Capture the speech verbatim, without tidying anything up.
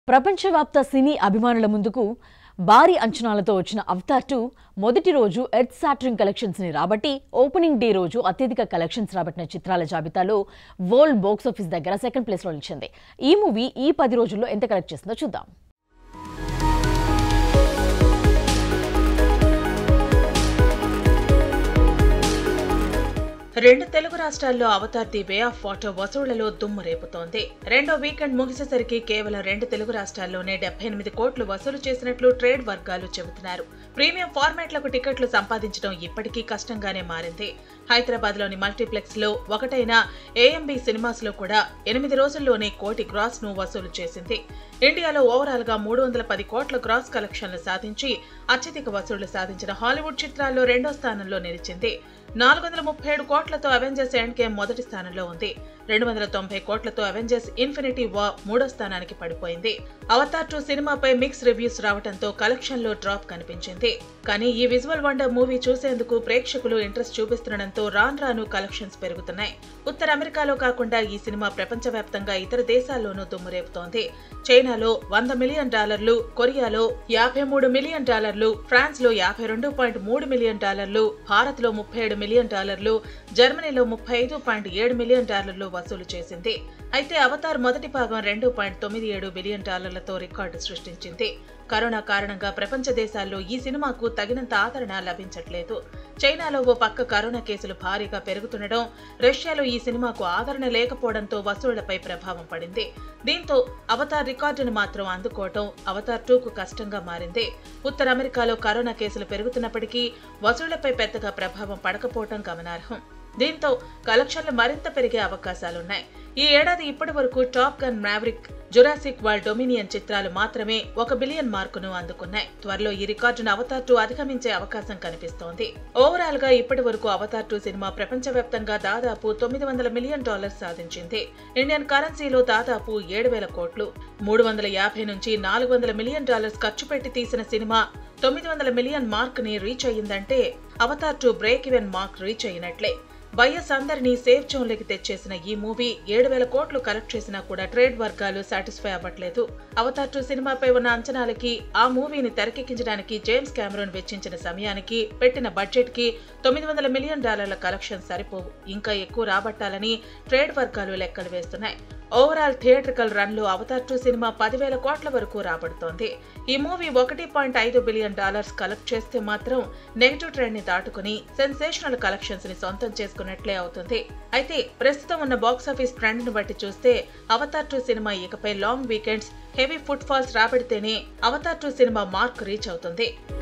ప్రపంచవ్యాప్త సినీ అభిమానుల ముందుకు భారీ అంచనాలతో వచ్చిన అవతార్ టూ మొదటి రోజు ఎర్త్ శాటరింగ్ కలెక్షన్స్ ని రాబట్టి ఓపెనింగ్ డే రోజు అత్యధిక కలెక్షన్స్ రాబట్టిన చిత్రాల జాబితాలో వరల్డ్ బాక్స్ ఆఫీస్ దగ్గర సెకండ్ ప్లేస్ లో నిలిచింది. ఈ మూవీ ఈ పది రోజుల్లో ఎంత కలెక్ట్ చేసిందో చూద్దాం. రెండు తెలుగు రాష్ట్రాల్లో Avatar the way of water వసూళ్లలో దుమ్ము రేపుతోంది. రెండో వీకెండ్ ముగిసేసరికి కేవలం రెండు తెలుగు రాష్ట్రాల్లోనే డెబ్బై ఎనిమిది కోట్లు వసూలు చేసినట్లు ట్రేడ్ వర్గాలు చెబుతున్నారు. ప్రీమియం ఫార్మాట్లకు టికెట్లు సంపాదించడం ఇప్పటికీ కష్టంగానే మారింది. హైదరాబాద్ లోని మల్టీప్లెక్స్ లో ఒకటైన ఏఎంబీ సినిమాస్ లో కూడా ఎనిమిది రోజుల్లోనే కోటి గ్రాస్ ను వసూలు చేసింది. ఇండియాలో ఓవరాల్ గా మూడు వందల పది కోట్ల గ్రాస్ కలెక్షన్లు సాధించి అత్యధిక వసూళ్లు సాధించిన హాలీవుడ్ చిత్రాల్లో రెండో స్థానంలో నిలిచింది. నాలుగు వందల ముప్పై ఏడు కోట్లతో అవెంజర్స్ ఎండ్ గేమ్ మొదటి స్థానంలో ఉంది. రెండు వందల తొంభై కోట్లతో అవెంజర్స్ ఇన్ఫినిటీ వార్ మూడో స్థానానికి పడిపోయింది. అవతార్ టూ సినిమాపై మిక్స్ రివ్యూస్ రావడంతో కలెక్షన్ లో డ్రాప్ కనిపించింది. కానీ ఈ విజువల్ వండర్ మూవీ చూసేందుకు ప్రేక్షకులు ఇంట్రెస్ట్ చూపిస్తుండటంతో రాను రాను కలెక్షన్స్ పెరుగుతున్నాయి. ఉత్తర అమెరికాలో కాకుండా ఈ సినిమా ప్రపంచవ్యాప్తంగా ఇతర దేశాల్లోనూ దుమ్మురేపుతోంది. చైనాలో వంద మిలియన్ డాలర్లు, కొరియాలో యాభై మూడు మిలియన్ డాలర్లు, ఫ్రాన్స్ లో యాభై రెండు పాయింట్ మూడు మిలియన్ డాలర్లు, భారత్ లో ముప్పై ఏడు మిలియన్ డాలర్లు, జర్మనీలో ముప్పై ఐదు పాయింట్ ఏడు మిలియన్ డాలర్లు వసూలు చేసింది. అయితే అవతార్ మొదటి భాగం రెండు పాయింట్ తొమ్మిది ఏడు బిలియన్ డాలర్లతో రికార్డు సృష్టించింది. కరోనా కారణంగా ప్రపంచ దేశాల్లో ఈ సినిమాకు తగినంత ఆదరణ లభించట్లేదు. చైనాలో ఓ పక్క కరోనా కేసులు భారీగా పెరుగుతుండడం, రష్యాలో ఈ సినిమాకు ఆదరణ లేకపోవడంతో వసూళ్లపై ప్రభావం పడింది. దీంతో అవతార్ రికార్డును మాత్రం అందుకోవడం అవతార్ టూకు కష్టంగా మారింది. ఉత్తర అమెరికాలో కరోనా కేసులు పెరుగుతున్నప్పటికీ వసూళ్లపై పెద్దగా ప్రభావం పడకపోవడం గమనార్హం. దీంతో కలెక్షన్లు మరింత పెరిగే అవకాశాలున్నాయి. ఈ ఏడాది ఇప్పటి వరకు Top Gun Maverick, Jurassic World Dominion చిత్రాలు మాత్రమే ఒక బిలియన్ మార్కును అందుకున్నాయి. త్వరలో ఈ రికార్డును అవతార్ టూ అధిగమించే అవకాశం కనిపిస్తోంది. ఓవరాల్ గా ఇప్పటి వరకు అవతార్ టూ సినిమా ప్రపంచవ్యాప్తంగా దాదాపు తొమ్మిది వందల మిలియన్ డాలర్స్ సాధించింది. ఇండియన్ కరెన్సీలో దాదాపు ఏడు వేల కోట్లు. మూడు వందల యాభై నుంచి నాలుగు వందల మిలియన్ డాలర్స్ ఖర్చు పెట్టి తీసిన సినిమా తొమ్మిది వందల మిలియన్ మార్క్ ని రీచ్ అయ్యిందంటే Avatar two break even mark reach అయినట్లే. బయ్యర్స్ అందరినీ సేఫ్ జోన్ లోకి తెచ్చేసిన ఈ మూవీ ఏడు వేల కోట్లు కలెక్ట్ చేసినా కూడా ట్రేడ్ వర్గాలు సాటిస్ఫై అవ్వట్లేదు. అవతార్ టూ సినిమాపై ఉన్న అంచనాలకి, ఆ మూవీని తెరకెక్కించడానికి జేమ్స్ కెమెరాన్ వెచ్చించిన సమయానికి, పెట్టిన బడ్జెట్ కి తొమ్మిది వందల మిలియన్ డాలర్ల కలెక్షన్ సరిపోవు. ఇంకా ఎక్కువ రాబట్టాలని ట్రేడ్ వర్గాలు లెక్కలు వేస్తున్నాయి. ఓవరాల్ థియేట్రికల్ రన్ లో అవతార్ టూ సినిమా పదివేల కోట్ల వరకు రాబడుతోంది. ఈ మూవీ ఒకటి పాయింట్ ఐదు బిలియన్ డాలర్స్ కలెక్ట్ చేస్తే మాత్రం నెగిటివ్ ట్రెండ్ ని దాటుకుని సెన్సేషనల్ కలెక్షన్స్ ని సొంతం చేసుకున్నట్లే అవుతుంది. అయితే ప్రస్తుతం ఉన్న బాక్సాఫీస్ ట్రెండ్ ను బట్టి చూస్తే అవతార్ టూ సినిమా ఇకపై long weekends, heavy footfalls రాబడితేనే అవతార్ టూ సినిమా మార్క్ రీచ్ అవుతుంది.